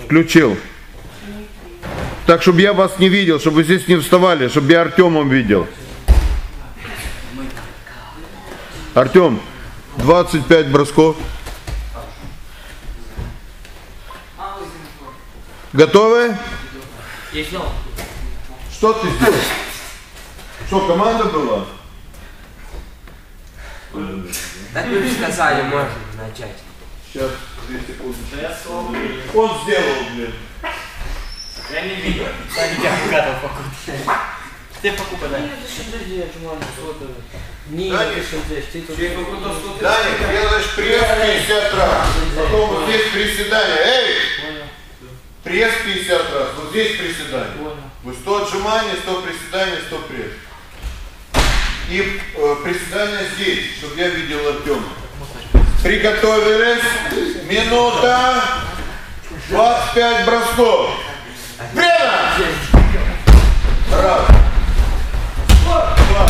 Включил. Так, чтобы я вас не видел, чтобы вы здесь не вставали, чтобы я Артемом видел. Артем, 25 бросков. Готовы? Что ты сделал? Что, команда была? Так вы сказали, можно начать. Сейчас, 2 секунды. Он сделал, блин. Я не видел. Я не готов покупать. Ты покупай, да? Даник, делаешь пресс 50 раз. Потом вот здесь приседание. Эй! Пресс 50 раз. Вот здесь приседание. Вот 100 отжиманий, 100 приседаний, 100 пресс. И приседание здесь, чтобы я видел Артема. Приготовились. Минута. 25 бросков. Время! Раз. 2.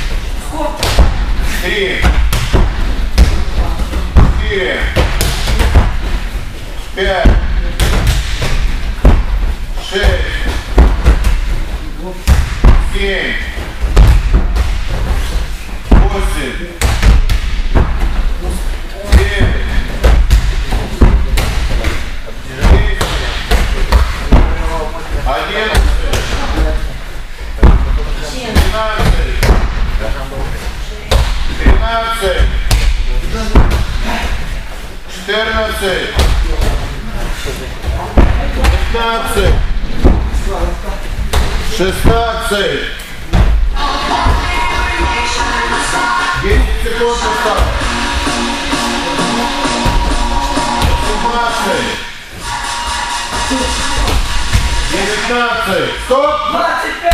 3. 4. 5. 6. 7. 8. 9. 11. 13, 14, 15, 16, 10 секунд осталось. 17, 19, стоп! 25!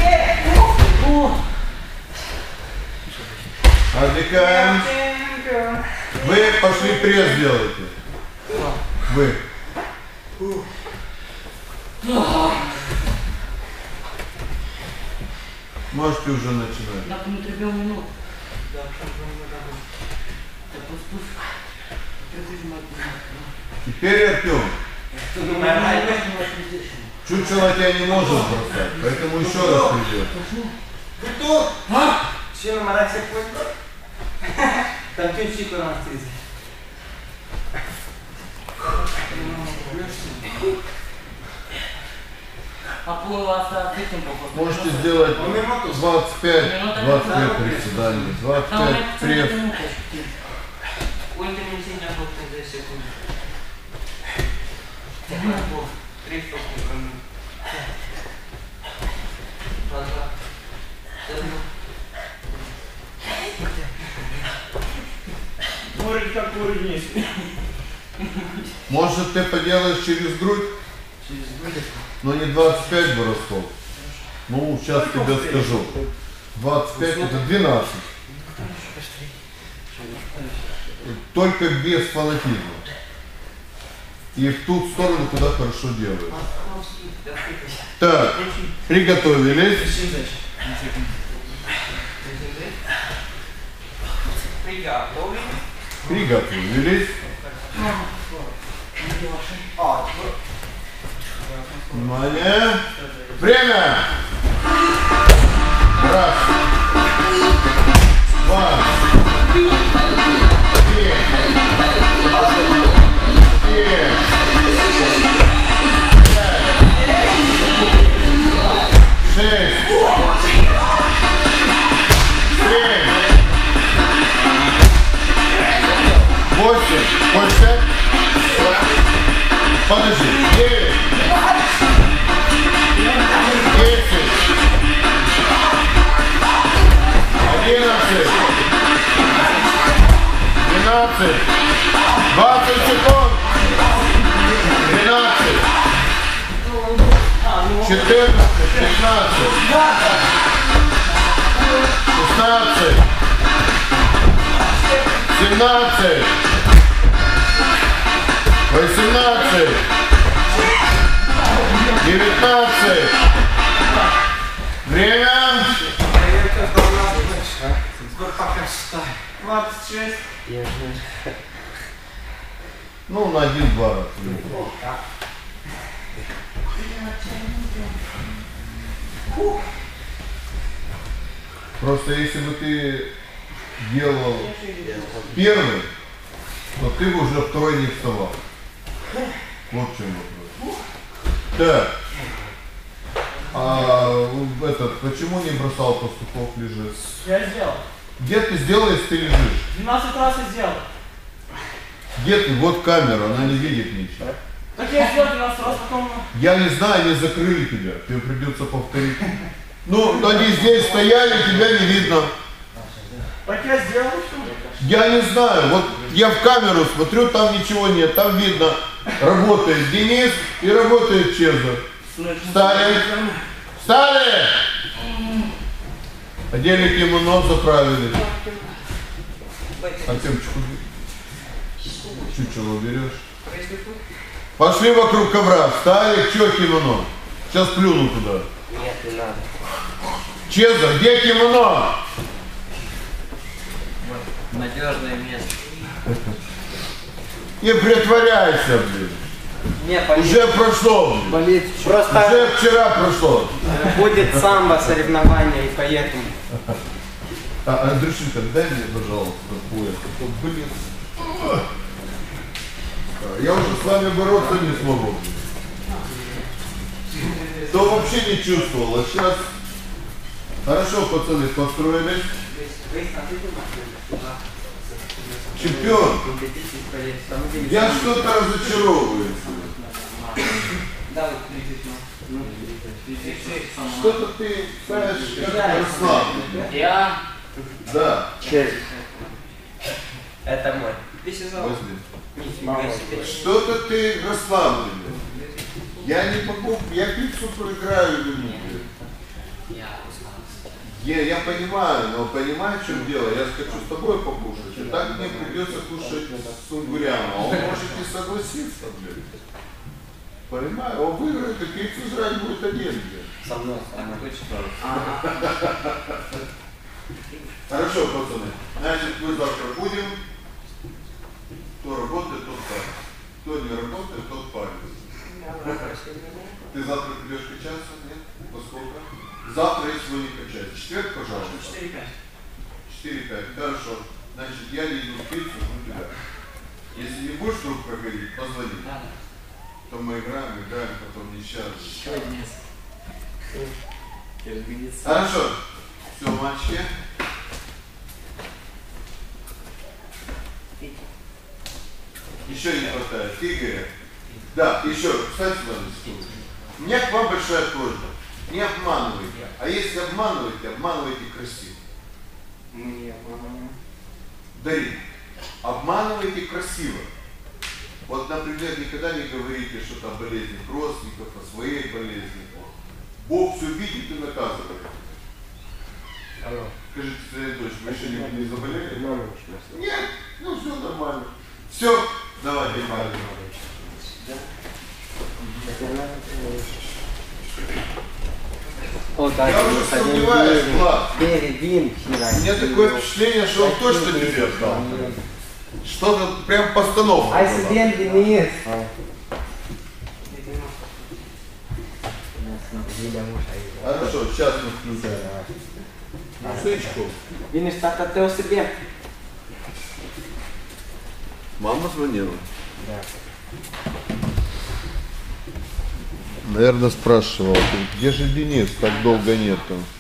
Отдыхаем. Вы пошли пресс делаете. Вы. Можете уже начинать. Теперь Артем. Чучело тебя не может бросать, поэтому еще раз придет. Кто? Чем мы на всех поняли? Там чуть-чуть у нас есть. Можете сделать 25 приседаний, 25 пресс. Может, ты поделаешь через грудь? Но не 25 бросков. Ну, сейчас тебе скажу. 25 это 12. Только без фанатизма. И в ту сторону, куда хорошо делают. Так, приготовились. Приготовились. Внимание. Время. Раз. 2. 3. 4. 5. 6. 7. 8. Больше. Подожди. 9. 10. 11. 12. 20 секунд. 13. 14. 15. 16. 17. 18. 19. Время. 26. Ну, на 1-2 раз. Просто если бы ты делал первый, то ты бы уже второй не вставал. Вот в чем вопрос. Так. А почему не бросал пастухов лежит? Я сделал. Где ты сделал, если ты лежишь? 12 раз я сделал. Где ты? Вот камера, она не видит ничего. Так я сделал 12 раз, потом... Я не знаю, они закрыли тебя. Тебе придется повторить. Ну, они здесь стояли, тебя не видно. Так я сделал, что? Я не знаю. Вот я в камеру смотрю, там ничего нет. Там видно, работает Денис и работает Чеза. Встали. Встали! Одели кимоно, заправили. Артемчику, чучело берешь. Пошли вокруг ковра. Встали, что кимоно? Сейчас плюну туда. Нет, не надо. Чеза, где кимоно? Надежное место. Не притворяйся, блин. Не, болит. Уже прошло, блин. Болит. Просто Уже вчера прошло. будет самбо соревнования и поедем. Андрюшенька, дай мне, пожалуйста, пояс. Блин. Я уже с вами бороться не смогу. То вообще не чувствовал, а сейчас... Хорошо, пацаны, построились. Чемпион. Я что-то разочаровываюсь. Что-то ты, знаешь, как расслаблен. Я... Да. Это мой. Возьми. Что-то ты расслабленный. Я не могу, я пиццу проиграю или нет. Я понимаю, но понимаю, в чем дело. Я хочу с тобой покушать. И так мне придется кушать с Унгуряном. А он может не согласиться, блин. Понимаю, он выиграет, и пиццу жрать будет один, блин. Со мной. Хорошо, пацаны. Значит, мы завтра будем. Кто работает, тот парится. Кто не работает, тот парится. Ты завтра придешь качаться? Нет? Во сколько? Завтра, если вы не качаете. Четверг, пожалуйста. 4-5. 4-5. Хорошо. Значит, я лезу в пиццу у тебя. Если не будешь вдруг проходить, позвони. То мы играем, потом несчастны. Хорошо. Все, мальчики. Еще не хватает. Игоря. Да, еще, кстати, у меня к вам большая просьба. Не обманывайте. А если обманываете, обманывайте красиво. Мы не обманываем. Дарина, обманывайте красиво. Вот, например, никогда не говорите что-то о болезнях родственников, о своей болезни. Бог все видит и наказывает. Скажите своей дочь, вы еще не заболели? Нет, ну все нормально. Все, давайте, Мария. О, да, Я уже сомневаюсь, Влад. У меня такое впечатление, что он точно тебе отдал. Что-то прям постановка была. Денис. Хорошо, сейчас мы включим. Сычку. Денис, так ты о себе. Мама звонила? Да. Наверное, спрашивала, где же Денис, так долго нету.